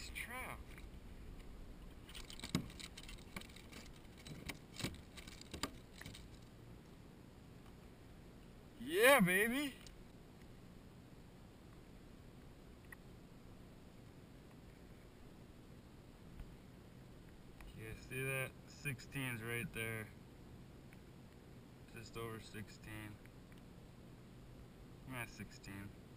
nice trout. Yeah, baby. Yeah, see that? 16's right there. Just over 16. I'm at 16.